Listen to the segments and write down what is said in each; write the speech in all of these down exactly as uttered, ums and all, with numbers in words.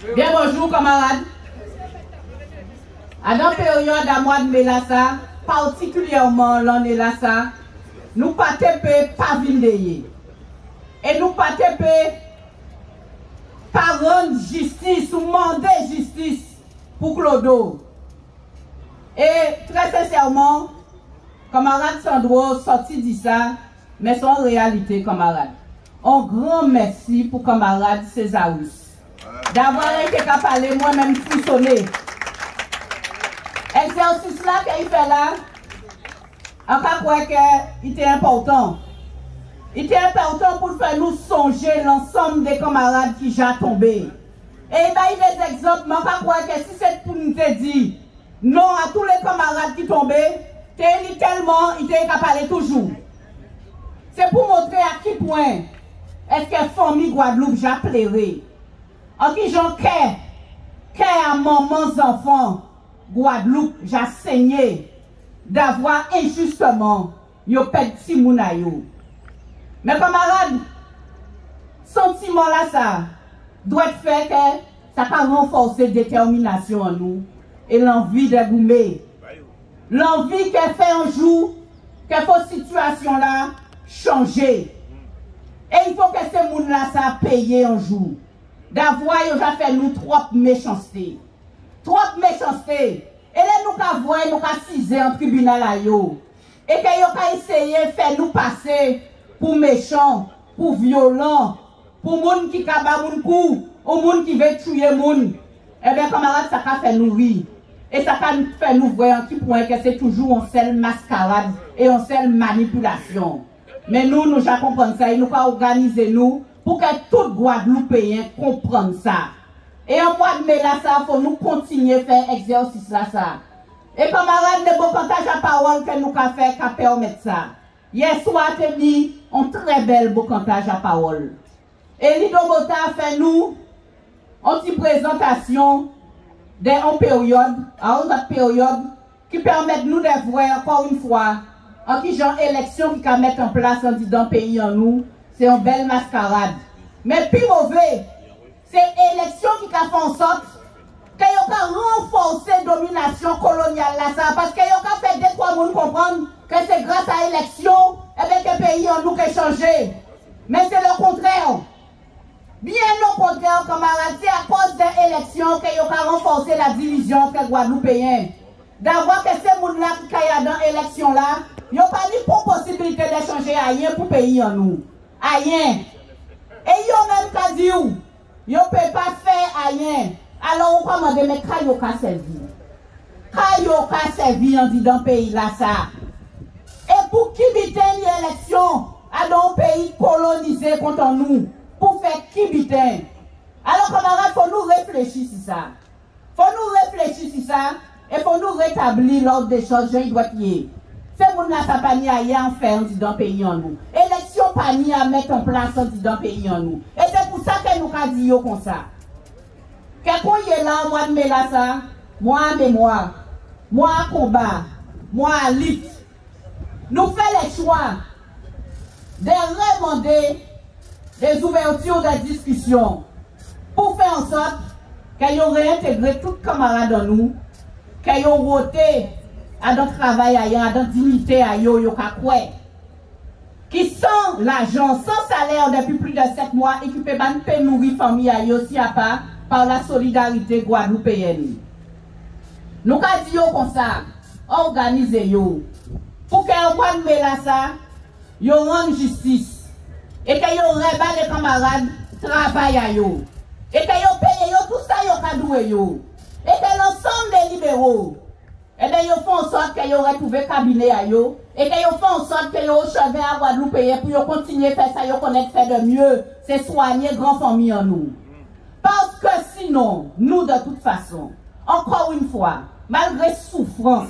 Bien bonjour camarades. À la période à mois de Mélassa, particulièrement l'année là ça, nous pas tépé pas vindeye. Et nous pas tépé pas rendre justice ou demander justice pour Clodo. Et très sincèrement, camarade Sandro sorti dit ça, mais c'est en réalité camarade. Un grand merci pour camarade Césarus d'avoir été capable de moi-même frissonner. Exercice là qu'il fait là, en cas quoi qu'il était important. Il était important pour faire nous songer l'ensemble des camarades qui j'ai tombé. Et il y a des exemples, mais en cas quoi que si c'est pour nous dire non à tous les camarades qui tombaient, il tellement il était capable de toujours. C'est pour montrer à quel point est-ce que la famille Guadeloupe j'ai pleuré. En qui j'en qu'est, qu'est à maman enfants Guadeloupe j'ai saigné d'avoir injustement yo petit mounayo. Mais camarades, sentiment là ça doit faire que ça va renforcer détermination en nous et l'envie de goumer. L'envie qu'elle fait un jour que cette situation là changer. Et il faut que ces gens là ça paye un jour. D'avoir déjà fait nous trop méchanceté. Trop méchanceté. Et là nous ka voir nous ka ciser en tribunal là yo. Et que yo ka essayer faire nous passer pour méchants, pour violents, pour moun qui ka ba moun kou, ou moun qui veut tuer moun. Eh bien camarade ça ka fait nous rire. Et ça ka fait nous voir en qui point que c'est toujours une seule mascarade et une seule manipulation. Mais nous nous ja comprendre ça et nous ka organiser nous pour que tout Guadeloupéen comprenne ça. Et en mois de mai là, ça, faut nous continuer à faire exercice là, ça. Et camarades, le beau cantage à parole que nous avons fait, qui permettre ça. Hier soir, tu dit un très bel beau cantage à parole. Et Lido Bota a fait nous une petite présentation d'une période, à une autre période, qui permet nous de voir encore une fois, en qui genre élection qui va mettre en place dans le pays en nous. C'est une belle mascarade. Mais plus mauvais, c'est l'élection qui a fait en sorte qu'il y a renforcé la domination coloniale là, ça, parce qu'il y a fait deux trois monde comprendre que c'est grâce à l'élection et bien que le pays en nous qui a changé. Mais c'est le contraire. Bien au contraire, camarades, c'est à cause de l'élection qu'il y a renforcé la division entre les Guadeloupéens. D'avoir que ces gens là qui sont dans l'élection là, il n'y a pas ni pour possibilité de changer rien pour le pays en nous. Rien. Et yo même ka dit ou, yo peut pas faire rien. Alors on commande mais ka yo ka servi. Ka yo ka servi en dit dans pays là ça. Et pour qui biten l'élection à dans un pays colonisé contre nous pour faire qui biten. Alors camarades, faut nous réfléchir sur ça. Faut nous réfléchir sur ça et faut nous rétablir l'ordre des choses, il doit y être. C'est mon là ça pas ni à y en faire dans le pays en nous. Élection pas ni à mettre en place dans le pays en nous. Et c'est pour ça que nous avons dit comme ça. Quelqu'un y est là, moi de mai là ça, moi à mémoire, moi à combat, moi à lutte. Nous faisons les choix de demander des ouvertures de discussion pour faire en sorte qu'ils aient réintégré tous les camarades en nous, qu'ils aient voté à notre travail, à notre dignité, à yo, yo, quoi. Qui sans l'argent, sans salaire depuis plus de sept mois et qui peut pas nourrir famille à yo, si à pas, par la solidarité guadeloupéenne. Nous avons dit comme ça, organisez yo, pour qu'un mois de mai là ça, yo rende justice, et que yo rebat les camarades, travail à yo, et que yo paye yo tout ça yo kadoué yo, et que l'ensemble des libéraux, et bien, ils font en sorte qu'ils aient retrouvé cabinet à eux. Et qu'ils font en sorte qu'ils aient chevé à Guadeloupe pour continuer à faire ça, ils connaissent faire de mieux. C'est soigner grand famille en nous. Parce que sinon, nous de toute façon, encore une fois, malgré souffrance,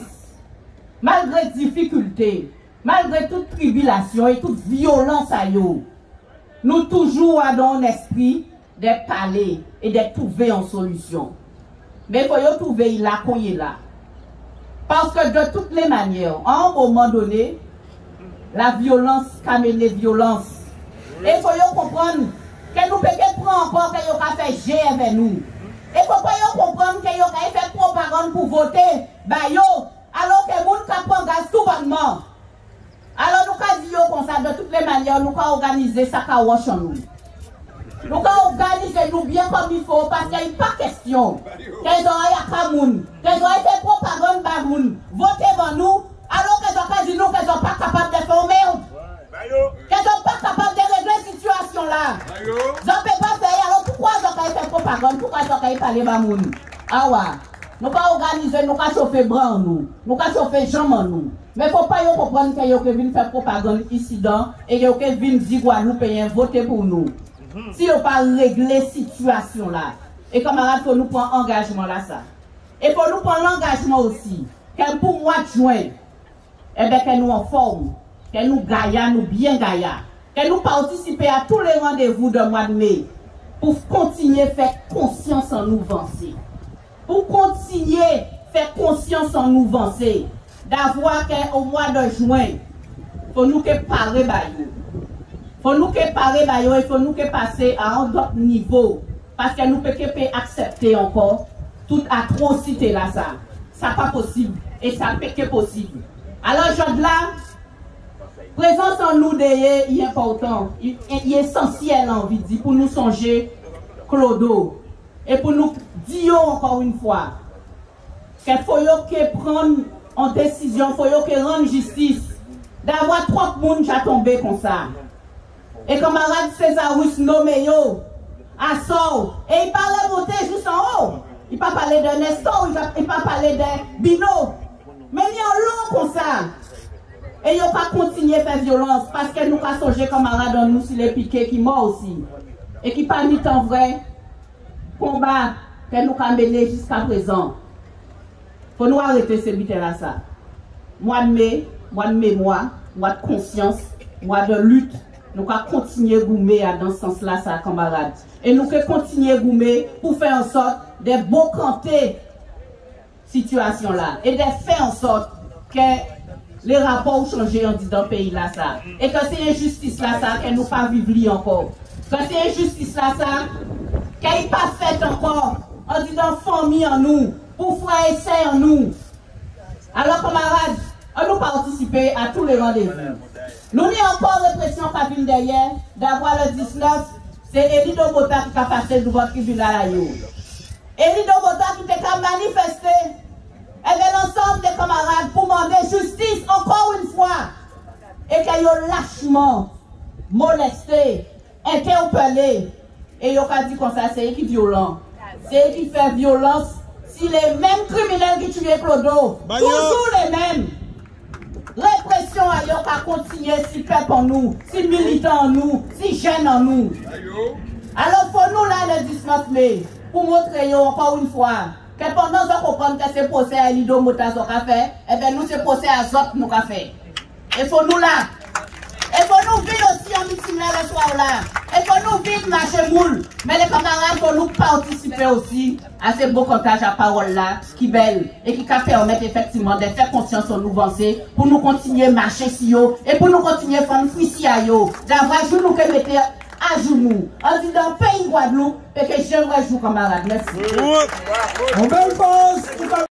malgré difficulté, malgré toute tribulation et toute violence à eux, nous toujours avons un esprit de parler et de trouver une solution. Mais il faut trouver là qu'on est là. Parce que de toutes les manières, à un moment donné, la violence a mené violence. Et il faut comprendre que nous pouvons prendre encore que nous avons fait G avec nous. faut pas yo comprendre que yo ka fait propagande pour voter, bah yo, alors que moun ka prend gaz tout bonnement. Alors nous ka dit yo comme ça, de toutes les manières, nous ka organiser ça ka wash en nous. Nous ka organiser nous bien comme il faut, parce qu'il n'y a pas question. Qu'elles auraient à Kamoun, qu'elles auraient fait propagande par moun, votez pour nous, alors qu'elles ont dit nous qu'elles sont pas capables de faire merde. Qu'elles sont pas capables de régler la situation là. Ils ne peuvent pas faire, alors pourquoi ils ont fait propagande, pourquoi ils ont parlé par moun? Ah ouais. Nous pas organiser, nous pas chauffer bras nous, nous pas chauffer jambes nous. Mais il ne faut pas comprendre que vous venez faire propagande ici dedans et que vous venez dire Guadeloupéens voter pour nous. Si on pas régler la situation là, et camarades, il faut nous prendre engagement là ça. Et pour nous prendre l'engagement aussi, que pour mois de juin, eh bien que nous en forme, que nous gagnons, nous bien gagnons, que nous participions à tous les rendez-vous de mois de mai pour continuer à faire conscience en nous avancer. Pour continuer à faire conscience en nous avancer. D'avoir qu'au mois de juin, il faut nous que parler Il faut nous que parler il faut nous que passer à un autre niveau. Parce que nous ne pouvons pas accepter encore toute atrocité là ça. Ça n'est pas possible. Et ça peut que possible. Alors, je là, présence en nous d'ailleurs est important. Il est essentiel, envie de dire, pour nous songer Clodo. Et pour nous dire encore une fois qu'il faut que prendre en décision, il faut que rendre justice d'avoir trois personnes qui sont tombées comme ça. Et camarade Césarus nommé yo à Sor, et il parle de voter juste en haut. Il ne peut pas parler de Nestor, il ne peut pas parler de Bino. Mais il y a un long comme ça. Et il ne peut pas continuer à faire violence parce que nous avons songé camarades en nous sur les piquets qui mort aussi. Et qui pas mis en vrai combat que nous avons mené jusqu'à présent. Il faut nous arrêter ce but-là. Ça. Mois de mai, mois de mémoire, mois de conscience, mois de lutte, nous allons continuer à goumer dans ce sens-là, ça, camarades. Et nous allons continuer à goumer pour faire en sorte de beaux canter situation là et de faire en sorte que les rapports ont changé dans le pays là, ça. Et que c'est injustice là, ça, que nous pas vivre encore. Que c'est injustice là, ça, qu'elle n'est pas faite encore en disant famille en nous, pour frères et sœurs en nous. Alors, camarades, on nous participer à tous les rendez-vous. Nous avons encore répression qui vient derrière, d'avoir le dix-neuf, c'est Elido Bota qui a passé devant le tribunal. Elido Bota qui a manifesté, et bien l'ensemble des camarades pour demander justice encore une fois. Et qu'ils ont lâchement molesté, interpellé. Et ils ont dit comme ça, c'est eux qui violent. C'est eux qui font violence. Si les mêmes criminels qui tuent Clodo, toujours les mêmes. Répression à yo a continué si peuple en nous, si militants en nous, si jeunes en nous. Alors pour nous là le dix-neuf mai, pour montrer yo encore une fois, que pendant qu'on comprend que c'est procès à Elido Bota qu'on a fait, et bien nous c'est procès à Zot nous avons fait. Et pour nous là, et pour nous vivre aussi en meeting là le soir là, et pour nous vivre marcher moule, mais les camarades pour nous participer aussi à ces beaux comptages à parole là, qui belle, et qui permettent effectivement de faire conscience en nous avancer, pour nous continuer à marcher si yo, et pour nous continuer à faire un à yo, d'avoir jour nous que mettre à genoux, en disant pays Guadeloupe, et que j'aimerais jouer camarades. Merci.